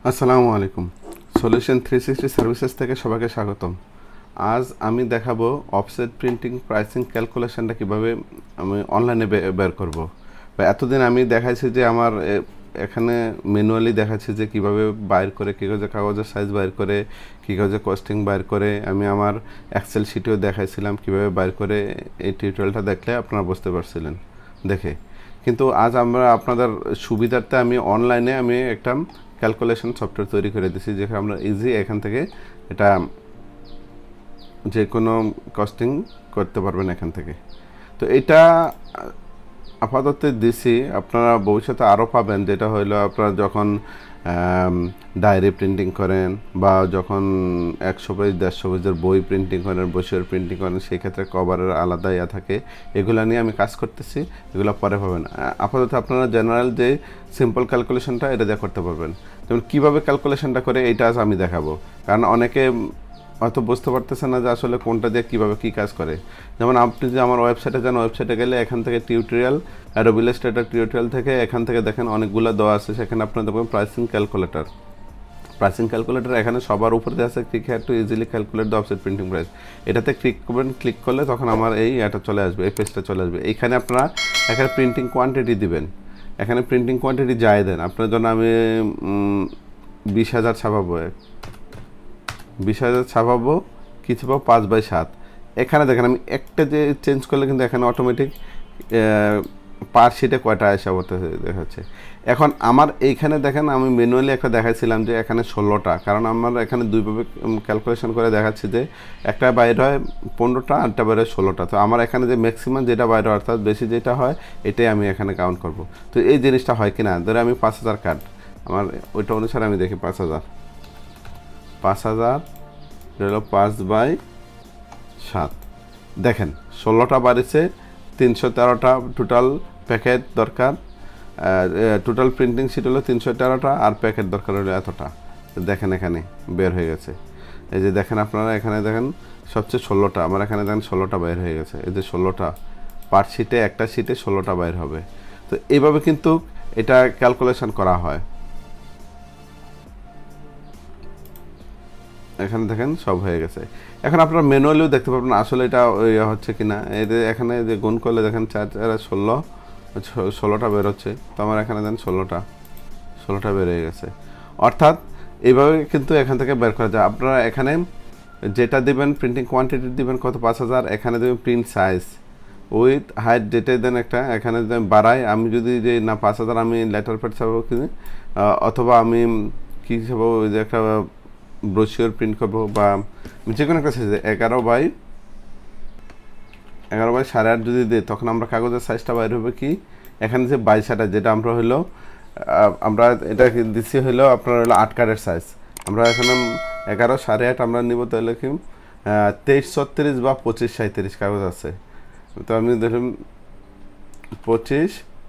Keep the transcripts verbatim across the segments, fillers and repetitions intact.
আসসালামু আলাইকুম। Solution three sixty services থেকে সবাইকে স্বাগতম। আজ আমি দেখাবো অফসেট প্রিন্টিং প্রাইসিং ক্যালকুলেশনটা কিভাবে আমি অনলাইনে বের করব। বা এতদিন আমি দেখাইছি যে আমার এখানে ম্যানুয়ালি দেখাচ্ছি যে কিভাবে বাইর করে কী কাগজে কাগজের সাইজ বাইর করে কী কাগজে কস্টিং বাইর করে আমি আমার এক্সেল শিটেও দেখাইছিলাম কিভাবে বাইর করে। এই টিউটোরিয়ালটা দেখলে আপনারা বুঝতে পারছিলেন দেখে। কিন্তু আজ আমরা আপনাদের সুবিধার্থে আমি অনলাইনে আমি একটা ক্যালকুলেশন সফটওয়্যার তৈরি করে দিয়েছি যেখানে আমরা ইজি এখান থেকে এটা যে কোনো কস্টিং করতে পারবেন এখান থেকে। তো এটা আপাতত দিছি, আপনারা ভবিষ্যতে আরও পাবেন, যেটা হইলো আপনারা যখন ডায়েরি প্রিন্টিং করেন বা যখন একশো পেজ দেড়শো পেজের বই প্রিন্টিং করেন, বইয়ের প্রিন্টিং করেন, সেই ক্ষেত্রে কভারের আলাদা ইয়া থাকে। এগুলো নিয়ে আমি কাজ করতেছি, এগুলো পরে পাবেন। আপাতত আপনারা জেনারেল যে সিম্পল ক্যালকুলেশনটা এটা দিয়ে করতে পারবেন। যেমন কীভাবে ক্যালকুলেশনটা করে এইটা আজ আমি দেখাবো, কারণ অনেকে হয়তো বুঝতে পারতেছে না যে আসলে কোনটা দিয়ে কীভাবে কী কাজ করে। যেমন আপনি যে আমার ওয়েবসাইটে যান, ওয়েবসাইটে গেলে এখান থেকে টিউটোরিয়াল অ্যাডোবি ইলাস্ট্রেটর টিউটোরিয়াল থেকে এখান থেকে দেখেন অনেকগুলো দেওয়া আছে। সেখানে আপনার দেখবেন প্রাইসিং ক্যালকুলেটর। প্রাইসিং ক্যালকুলেটর এখানে সবার উপরে আছে click here to easily calculate the offset printing price. এটাতে ক্লিক করবেন, ক্লিক করলে তখন আমার এই এটা চলে আসবে, এই পেজটা চলে আসবে। এইখানে আপনারা এখানে প্রিন্টিং কোয়ান্টিটি দিবেন। এখানে প্রিন্টিং কোয়ান্টিটি যাই দেন, আপনার জন্য আমি বিশ হাজার ছাপাবো, বিশ হাজার ছাপাবো কিছু পাবো পাঁচ বাই সাত। এখানে দেখেন আমি একটা যে চেঞ্জ করলে কিন্তু এখানে অটোমেটিক পার শিটে কয়টা আসা হতে দেখাচ্ছে। এখন আমার এইখানে দেখেন আমি ম্যানুয়ালি একটা দেখাইছিলাম যে এখানে ষোলোটা, কারণ আমার এখানে দুইভাবে ক্যালকুলেশন করে দেখাচ্ছি যে একটা বাইরে হয় পনেরোটা আরটা বাইরে হয় ষোলোটা। তো আমার এখানে যে ম্যাক্সিমাম যেটা বাইরে হয় অর্থাৎ বেশি যেটা হয় এটাই আমি এখানে কাউন্ট করব। তো এই জিনিসটা হয় কি না, ধরে আমি পাঁচ হাজার কাট, আমার ওইটা অনুসারে আমি দেখি পাঁচ হাজার পাঁচ হাজার হলো পাঁচ বাই সাত। দেখেন ষোলোটা বাড়িছে, তিনশো তেরোটা টোটাল প্যাকেট দরকার। টোটাল প্রিন্টিং শিট হলো তিনশো তেরোটা আর প্যাকেট দরকার হলো এতটা। দেখেন এখানে বের হয়ে গেছে। এই যে দেখেন আপনারা এখানে দেখেন সবচেয়ে ষোলোটা, আমার এখানে দেখেন ষোলোটা বাইর হয়ে গেছে। এই যে ষোলোটা পার শিটে একটা শিটে ষোলোটা বাইর হবে। তো এইভাবে কিন্তু এটা ক্যালকুলেশন করা হয়। এখানে দেখেন সব হয়ে গেছে। এখন আপনারা ম্যানুয়ালিও দেখতে পাবেন আসলে এটা ইয়ে হচ্ছে কিনা। এই যে এখানে যে গুণ করলে দেখেন চার চার ষোলো, ষোলোটা বের হচ্ছে। তো আমার এখানে দেন ষোলোটা ষোলোটা বের হয়ে গেছে। অর্থাৎ এইভাবে কিন্তু এখান থেকে বের করা যায়। আপনারা এখানে যেটা দেবেন প্রিন্টিং কোয়ান্টিটি দেবেন কত পাঁচ হাজার, এখানে দেবেন প্রিন্ট সাইজ উইথ হাইট যেটাই দেন একটা, এখানে বাড়াই। আমি যদি যে না পাঁচ হাজার আমি লেটার প্যাড ছাপাবো কিনে, অথবা আমি কী ছাপাবো ওই যে একটা ব্রোশিওর প্রিন্ট করবো বা যে কোনো একটা সাইজে এগারো বাই এগারো বাই সাড়ে আট যদি দিই তখন আমরা কাগজের সাইজটা বাইর হবে কি এখানে যে বাইশ আটা, যেটা আমরা হইলো আমরা এটা দিচ্ছি হইলো আপনার হলো আট কার্ডের সাইজ। আমরা এখানে এগারো সাড়ে আট আমরা নিব, তাহলে কি তেইশ ছত্রিশ বা পঁচিশ সাঁত্রিশ কাগজ আছে। তো আমি ধরুন পঁচিশ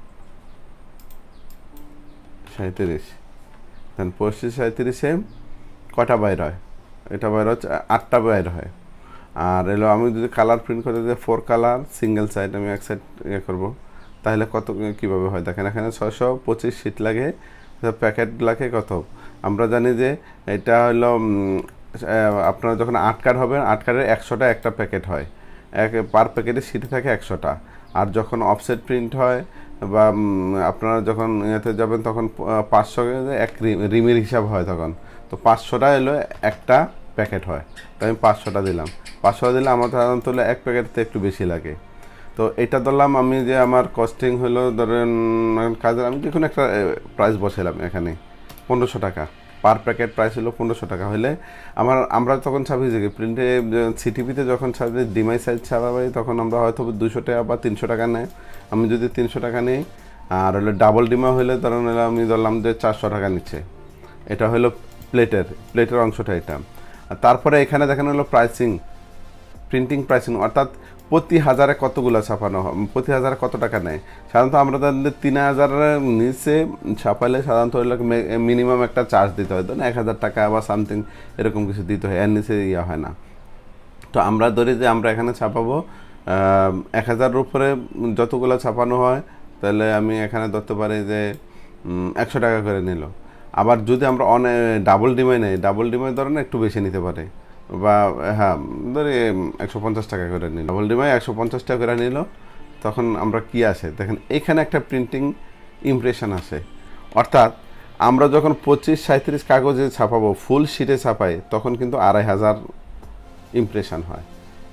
সাঁত্রিশ দেন পঁচিশ সাঁত্রিশে কটা বাইর হয়, এটা বাইর হচ্ছে আটটা বাইর হয়। আর এলো আমি যদি কালার প্রিন্ট করতে দিই ফোর কালার সিঙ্গেল সাইড, আমি এক সাইড ইয়ে করবো, তাহলে কত কীভাবে হয় দেখেন। এখানে ছয়শো পঁচিশ শিট লাগে, প্যাকেট লাগে কত আমরা জানি যে এটা হলো আপনারা যখন আট কার্ড হবে আট কার্ডের একশোটা একটা প্যাকেট হয়, এক পার প্যাকেটে শিটে থাকে একশোটা। আর যখন অফসেট প্রিন্ট হয় বা আপনারা যখন ইয়েতে যাবেন তখন পাঁচশো এক রিমের হিসাব হয় তখন। তো পাঁচশোটা এলো একটা প্যাকেট হয়, তো আমি পাঁচশোটা দিলাম। পাঁচশোটা দিলে আমার সাধারণত হলো এক প্যাকেটতে একটু বেশি লাগে। তো এটা ধরলাম আমি যে আমার কস্টিং হলো ধরেন কাজের আমি যে কোনো একটা প্রাইস বসালাম এখানে পনেরোশো টাকা পার প্যাকেট প্রাইস হলো পনেরোশো টাকা হলে আমার আমরা তখন ছাপি যে প্রিন্টে সিটিভিতে যখন ছাপি ডিমাই সাইজ ছাপাই তখন আমরা হয়তো দুশো টাকা বা তিনশো টাকা নেয়। আমি যদি তিনশো টাকা নিই আর হলো ডাবল ডিমা হলে ধরেন হলো আমি ধরলাম যে চারশো টাকা নিচ্ছে। এটা হলো প্লেটের প্লেটের অংশটা এটা। আর তারপরে এখানে দেখানো হলো প্রাইসিং প্রিন্টিং প্রাইসিং, অর্থাৎ প্রতি হাজারে কতগুলো ছাপানো হয়, প্রতি হাজারে কত টাকা নেয়। সাধারণত আমরা তাদের তিন হাজারের নিচে ছাপালে সাধারণত হলো মিনিমাম একটা চার্জ দিতে হয়, ধরুন এক হাজার টাকা বা সামথিং এরকম কিছু দিতে হয়, এর নিচে ইয়া হয় না। তো আমরা ধরি যে আমরা এখানে ছাপাবো এক হাজারের উপরে যতগুলো ছাপানো হয়, তাহলে আমি এখানে ধরতে পারি যে একশো টাকা করে নিল। আবার যদি আমরা অনে ডাবল ডিমাই নেই, ডাবল ডিমাই ধরেন একটু বেশি নিতে পারে, বা হ্যাঁ ধরে একশো পঞ্চাশ টাকা করে নিল, ডাবল ডিমাই একশো পঞ্চাশ টাকা করে নিল, তখন আমরা কি আসে দেখেন এখানে একটা প্রিন্টিং ইমপ্রেশন আসে। অর্থাৎ আমরা যখন পঁচিশ সাঁত্রিশ কাগজে ছাপাবো, ফুল শিটে ছাপাই, তখন কিন্তু আড়াই হাজার ইমপ্রেশন হয়।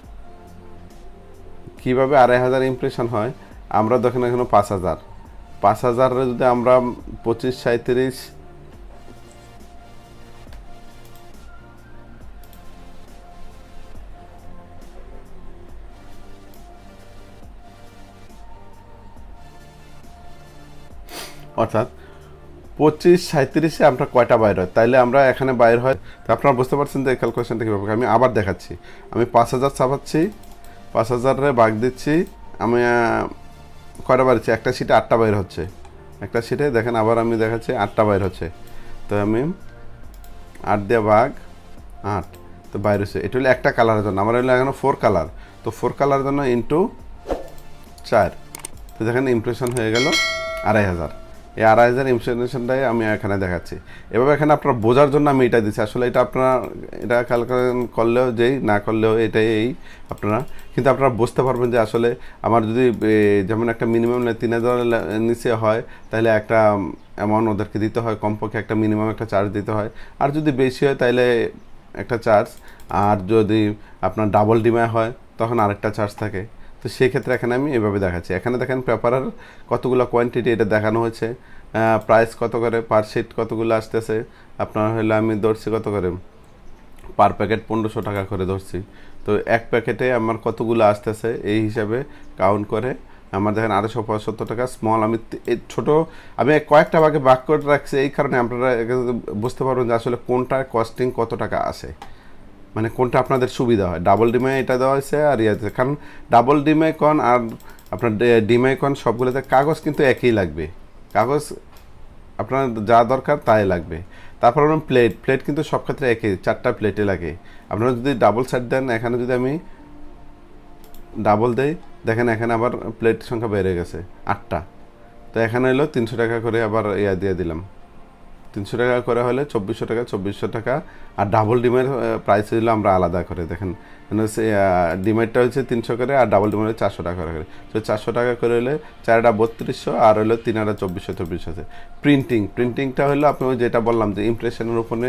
কীভাবে আড়াই হাজার ইমপ্রেশন হয়? আমরা দেখেন এখানে পাঁচ হাজার পাঁচ হাজারে যদি আমরা পঁচিশ সাঁত্রিশ অর্থাৎ পঁচিশ সাঁত্রিশে আমরা কয়টা বাইর হয়, তাইলে আমরা এখানে বাইর হয়। তো আপনারা বুঝতে পারছেন যে ক্যালকুলেশনটা কীভাবে। আমি আবার দেখাচ্ছি, আমি পাঁচ হাজার ছাপাচ্ছি, পাঁচ হাজারে ভাগ দিচ্ছি, আমি কয়টা বাইর হচ্ছে, একটা সিটে আটটা বাইর হচ্ছে, একটা সিটে দেখেন আবার আমি দেখাচ্ছি আটটা বাইর হচ্ছে। তো আমি আট দিয়ে ভাগ আট, তো বাইর হচ্ছে। এটা হলো একটা কালারের জন্য, আমার হলো এখানে ফোর কালার, তো ফোর কালারের জন্য ইন্টু চার, তো দেখেন ইমপ্রেশন হয়ে গেল আড়াই হাজার। এই আড়াই হাজার ইমপ্রেশনটাই আমি এখানে দেখাচ্ছি। এভাবে এখানে আপনার বোঝার জন্য আমি এটা দিচ্ছি। আসলে এটা আপনারা এটা ক্যালকুলেশন করলেও যেই, না করলেও এটাই এই আপনারা, কিন্তু আপনারা বুঝতে পারবেন যে আসলে আমার যদি যেমন একটা মিনিমাম তিন হাজার নিচে হয়, তাহলে একটা অ্যামাউন্ট ওদেরকে দিতে হয়, কমপক্ষে একটা মিনিমাম একটা চার্জ দিতে হয়। আর যদি বেশি হয় তাহলে একটা চার্জ, আর যদি আপনার ডাবল ডিমায় হয় তখন আরেকটা চার্জ থাকে। তো সেই ক্ষেত্রে এখানে আমি এভাবে দেখাচ্ছি। এখানে দেখেন পেপারের কতগুলো কোয়ান্টিটি এটা দেখানো হয়েছে, প্রাইস কত করে, পার শিট কতগুলো আসতেছে, আপনার হলে আমি ধরছি কত করে, পার প্যাকেট পনেরোশো টাকা করে ধরছি। তো এক প্যাকেটে আমার কতগুলো আসতেছে এই হিসাবে কাউন্ট করে আমার দেখেন আড়াইশো পঁচাত্তর টাকা। স্মল আমি ছোটো আমি কয়েকটা ভাগে ভাগ করে রাখছি, এই কারণে আপনারা বুঝতে পারবেন যে আসলে কোনটা কস্টিং কত টাকা আসে, মানে কোনটা আপনাদের সুবিধা হয়। ডাবল ডিমাই এটা দেওয়া হয়েছে আর ইয়াতে, কারণ ডাবল ডিমাই কন আর আপনার ডিমাই কন সবগুলোতে কাগজ কিন্তু একই লাগবে, কাগজ আপনার যা দরকার তাই লাগবে। তারপর আপনার প্লেট, প্লেট কিন্তু সব ক্ষেত্রে একই, চারটা প্লেটে লাগে। আপনারা যদি ডাবল সেট দেন, এখানে যদি আমি ডাবল দেই, দেখেন এখানে আবার প্লেট সংখ্যা বেড়ে গেছে আটটা। তো এখানে হলো তিনশো টাকা করে আবার ইয়া দিয়ে দিলাম, তিনশো টাকা করে হলে চব্বিশশো টাকা, চব্বিশশো টাকা। আর ডাবল ডিমের প্রাইস হলো আমরা আলাদা করে, দেখেন ডিমেরটা হচ্ছে তিনশো করে আর ডাবল ডিমের চারশো টাকা করে। তো চারশো টাকা করে হলে চারটা বত্রিশশো, আর হলো তিন হাজার চব্বিশশো চব্বিশ আছে। প্রিন্টিং, প্রিন্টিংটা হলো আপনি যেটা বললাম যে ইমপ্রেশনের উপরে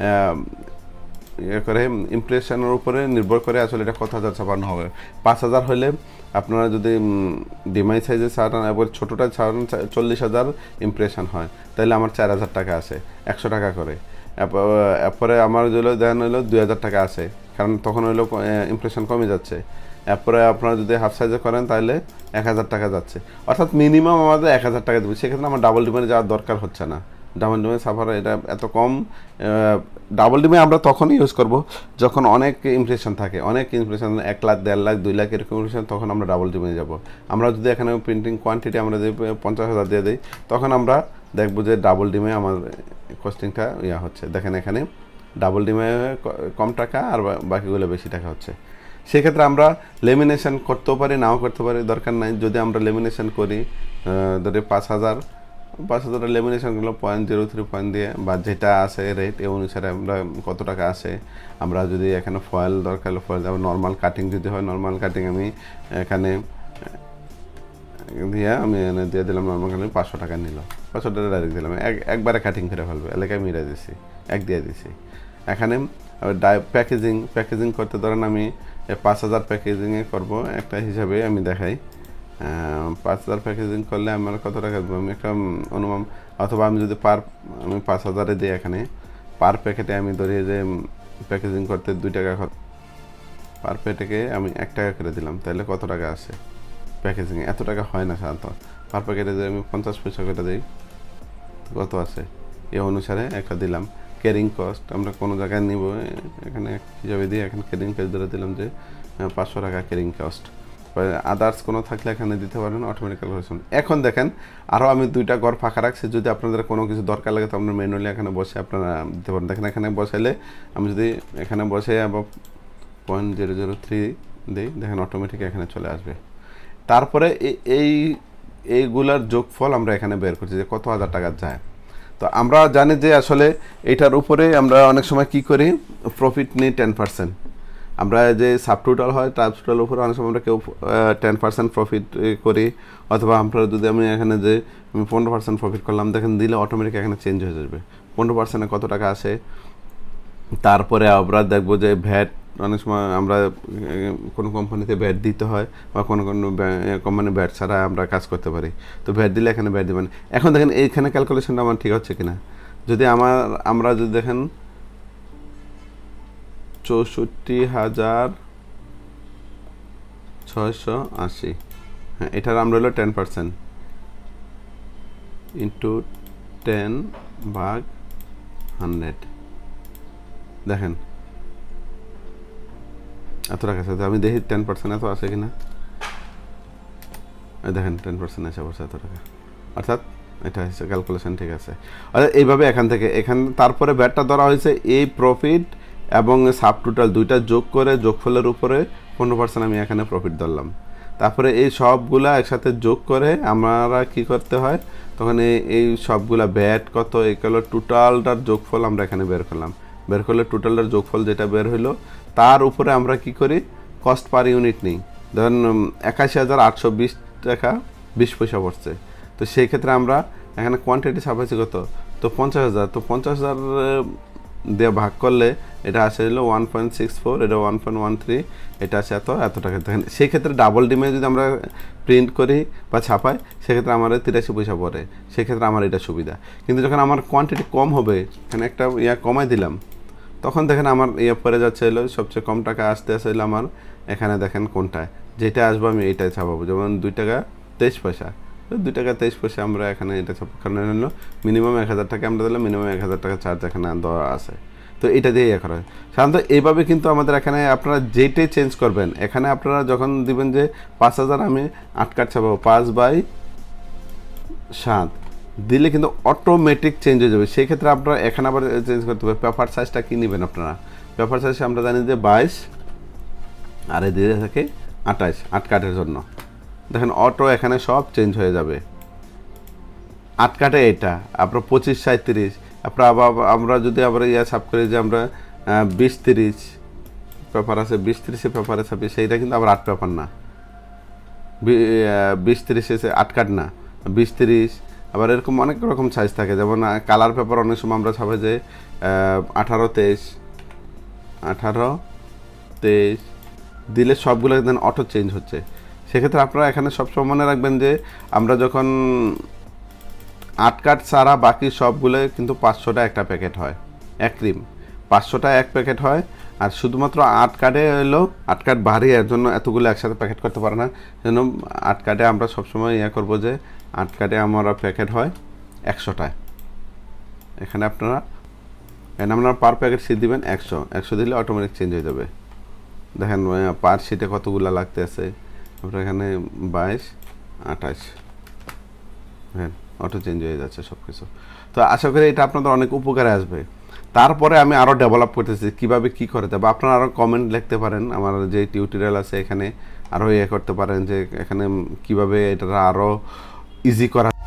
ইয়ে করে, ইমপ্রেশনের উপরে নির্ভর করে আসলে এটা কত হাজার ছাপানো হবে। পাঁচ হাজার হলে আপনারা যদি ডিমাই সাইজে ছাড়ান, এবার ছোটোটা ছাড়ান চল্লিশ হাজার ইমপ্রেশন হয়, তাহলে আমার চার হাজার টাকা আসে, একশো টাকা করে। এরপরে আমার হলো দেন হলো দুই হাজার টাকা আসে, কারণ তখন হইলো ইমপ্রেশন কমে যাচ্ছে। এরপরে আপনারা যদি হাফ সাইজে করেন তাহলে এক হাজার টাকা যাচ্ছে, অর্থাৎ মিনিমাম আমাদের এক হাজার টাকা দেবে। সেক্ষেত্রে আমার ডাবল ডিমারে যাওয়ার দরকার হচ্ছে না। ডাবল ডিমে সাফার এটা এত কম, ডাবল ডিমে আমরা তখনই ইউজ করব যখন অনেক ইমপ্রেশন থাকে, অনেক ইমপ্রেশন এক লাখ দেড় লাখ দুই লাখ এরকম ইমপ্রেশন, তখন আমরা ডাবল ডিমে যাব। আমরা যদি এখানে প্রিন্টিং কোয়ান্টিটি আমরা যদি পঞ্চাশ হাজার দিয়ে দিই, তখন আমরা দেখবো যে ডাবল ডিমে আমার কস্টিংটা ইয়া হচ্ছে। দেখেন এখানে ডাবল ডিমে কম টাকা আর বাকিগুলো বেশি টাকা হচ্ছে। সেক্ষেত্রে আমরা লেমিনেশন করতেও পারি, নাও করতে পারি, দরকার নাই। যদি আমরা লেমিনেশন করি, ধরে পাঁচ হাজার পাঁচ হাজারের লেমিনেশনগুলো পয়েন্ট জিরো থ্রি পয়েন্ট দিয়ে বা যেটা আছে রেট এ অনুসারে আমরা কত টাকা আসে। আমরা যদি এখানে ফয়েল দরকার হলে ফয়েল, আবার নর্মাল কাটিং যদি হয় নর্মাল কাটিং আমি এখানে দিয়ে আমি এনে দিয়ে দিলাম, নর্মাল কাটিং পাঁচশো টাকা নিল, পাঁচশো টাকা ডাইরেক্ট দিলাম, এক একবারে কাটিং করে ফেলবে, এলাকায় মিলে দিছি, এক দিয়ে দিছি। এখানে ডাই প্যাকেজিং প্যাকেজিং করতে ধরেন আমি পাঁচ হাজার প্যাকেজিংয়ে করবো একটা হিসাবে আমি দেখাই। পাঁচ হাজার প্যাকেজিং করলে আমার কত টাকা দেবো আমি একটা অনুমান, অথবা আমি যদি পার আমি পাঁচ হাজারে দিই, এখানে পার প্যাকেটে আমি ধরি যে প্যাকেজিং করতে দুই টাকা খরচ, পার প্যাকেটে আমি এক টাকা করে দিলাম, তাহলে কত টাকা আসে প্যাকেজিংয়ে? এত টাকা হয় না সাধারণত। পার প্যাকেটে যদি আমি পঞ্চাশ পয়সা করে দিই, কত আসে এ অনুসারে একটা দিলাম। ক্যারিং কস্ট আমরা কোনো জায়গায় নিব, এখানে হিসাবে দিয়ে এখানে ক্যারিং কস্ট ধরে দিলাম যে পাঁচশো টাকা ক্যারিং কস্ট। আদার্স কোনো থাকলে এখানে দিতে পারেন, অটোমেটিক ক্যালকুলেশন। এখন দেখেন আরও আমি দুইটা ঘর ফাঁকা রাখছি, যদি আপনাদের কোনো কিছু দরকার লাগে তো আপনার ম্যানুয়ালি এখানে বসে আপনারা দিতে পারেন। দেখেন এখানে বসাইলে আমি যদি এখানে বসে আবার পয়েন্ট জিরো জিরো থ্রি দিই, দেখেন অটোমেটিক এখানে চলে আসবে। তারপরে এই এইগুলার যোগফল আমরা এখানে বের করছি যে কত হাজার টাকা যায়। তো আমরা জানি যে আসলে এটার উপরে আমরা অনেক সময় কি করি, প্রফিট নিই টেন পার্সেন্ট। আমরা যে সাব টোটাল হয় সাব টোটালের উপরে অনেক সময় আমরা কেউ টেন পার্সেন্ট প্রফিট করি, অথবা আমরা যদি আমি এখানে যে আমি পনেরো পার্সেন্ট প্রফিট করলাম, দেখেন দিলে অটোমেটিক এখানে চেঞ্জ হয়ে যাবে পনেরো পার্সেন্টে কত টাকা আসে। তারপরে আমরা দেখবো যে ভ্যাট, অনেক সময় আমরা কোনো কোম্পানিতে ভ্যাট দিতে হয় বা কোনো কোনো কোম্পানি ভ্যাট ছাড়া আমরা কাজ করতে পারি, তো ভ্যাট দিলে এখানে ভ্যাট দেবেন। এখন দেখেন এইখানে ক্যালকুলেশনটা আমার ঠিক হচ্ছে কিনা, যদি আমার আমরা যদি দেখেন চৌষট্টি হাজার ছয়শো আশি, হ্যাঁ এটার আমরা হলো টেন পার্সেন্ট ইন্টু টেন ভাগ হান্ড্রেড, দেখেন এত টাকা আছে। আমি দেখি টেন পার্সেন্ট এত আসে কিনা, দেখেন টেন পার্সেন্ট এসে পড়ছে এত টাকা, অর্থাৎ এটা হচ্ছে ক্যালকুলেশন ঠিক আছে। অর্থাৎ এইভাবে এখান থেকে এখান তারপরে ব্যাটটা ধরা হয়েছে এই প্রফিট এবং সাব টোটাল দুইটা যোগ করে যোগফলের উপরে পনেরো পার্সেন্ট আমি এখানে প্রফিট ধরলাম। তারপরে এই সবগুলা একসাথে যোগ করে আমরা কি করতে হয়, তখন এই এই সবগুলা ব্যাট কত এগুলো টোটালটার যোগফল আমরা এখানে বের করলাম, বের করলে টোটালটার যোগফল যেটা বের হইলো তার উপরে আমরা কি করি, কস্ট পার ইউনিট নিই। ধরেন একাশি হাজার আটশো বিশ টাকা বিশ পয়সা পড়ছে, তো সেই ক্ষেত্রে আমরা এখানে কোয়ান্টিটি ছাপাইছি কত, তো পঞ্চাশ হাজার, তো পঞ্চাশ হাজার দিয়ে ভাগ করলে এটা আসে হলো ওয়ান পয়েন্ট সিক্স ফোর, এটা ওয়ান পয়েন্ট ওয়ান থ্রি, এটা আসে এত এত টাকা। দেখেন সেই ক্ষেত্রে ডাবল ডিমে যদি আমরা প্রিন্ট করি বা ছাপাই সেক্ষেত্রে আমার তিরাশি পয়সা পড়ে, সেক্ষেত্রে আমার এটা সুবিধা। কিন্তু যখন আমার কোয়ান্টিটি কম হবে, এখানে একটা ইয়া কমাই দিলাম, তখন দেখেন আমার ইয়ে পরে যাচ্ছে হলো সবচেয়ে কম টাকা আসতে আসে হলো আমার এখানে দেখেন কোনটায় যেটা আসবো আমি এইটাই ছাপাবো, যেমন দুই টাকা তেইশ পয়সা, দুই টাকা তেইশ পয়সা আমরা এখানে এটা ছাপাবো, কারণ হলো মিনিমাম এক হাজার টাকা আমরা দিলাম, মিনিমাম এক হাজার টাকা চার্জ এখানে দেওয়া আছে, তো এটা দিয়ে ইয়ে করা হয়। সাধারণত এইভাবে কিন্তু আমাদের এখানে আপনারা যেটাই চেঞ্জ করবেন, এখানে আপনারা যখন দিবেন যে পাঁচ হাজার আমি আট কাঠ ছাপাবো, পাঁচ বাই সাত দিলে কিন্তু অটোমেটিক চেঞ্জ হয়ে যাবে। সেই ক্ষেত্রে আপনারা এখানে আবার চেঞ্জ করতে হবে, পেপার সাইজটা কী নেবেন আপনারা, পেপার সাইজ আমরা জানি যে বাইশ আর এই দিয়ে থাকে আঠাশ, আট কাঠের জন্য দেখেন অটো এখানে সব চেঞ্জ হয়ে যাবে। আট কাঠে এটা আপনার পঁচিশ সাঁত্রিশ, আপনার আবার আমরা যদি আবার ইয়া ছাপ করি যে আমরা বিশ তিরিশ পেপার আছে, বিশ তিরিশে পেপারে ছাপি, সেইটা কিন্তু আবার আট পেপার না, বিশ তিরিশে আট কাঠ না, বিশ তিরিশ আবার এরকম অনেক রকম সাইজ থাকে। যেমন কালার পেপার অনেক সময় আমরা ছাপে যে আঠারো তেইশ, আঠারো তেইশ দিলে সবগুলো দেন অটো চেঞ্জ হচ্ছে। সেক্ষেত্রে আপনারা এখানে সবসময় মনে রাখবেন যে আমরা যখন আট কাঠ ছাড়া বাকি সবগুলো কিন্তু পাঁচশোটা একটা প্যাকেট হয়, এক ক্রিম পাঁচশোটা এক প্যাকেট হয়, আর শুধুমাত্র আট কাঠে এলো আট কাঠ ভারী, এর জন্য এতগুলো একসাথে প্যাকেট করতে পারে না, যেন আট কাঠে আমরা সবসময় ইয়ে করবো যে আট কাঠে আমরা প্যাকেট হয় একশোটায়। এখানে আপনারা এখানে আপনারা পার প্যাকেট সিট দিবেন একশো, একশো দিলে অটোমেটিক চেঞ্জ হয়ে যাবে। দেখেন পার সিটে কতগুলো লাগতে আছে, আপনার এখানে বাইশ আঠাশ, হ্যাঁ অটো চেঞ্জ হয়ে যাচ্ছে সব কিছু। তো আশা করি এটা আপনাদের অনেক উপকারে আসবে। তারপরে আমি আরও ডেভেলপ করতেছি কীভাবে কী করতে হবে, আপনারা আরও কমেন্ট লিখতে পারেন, আমার যে টিউটোরিয়াল আছে এখানে আরও ইয়ে করতে পারেন যে এখানে কীভাবে এটা আরও ইজি করা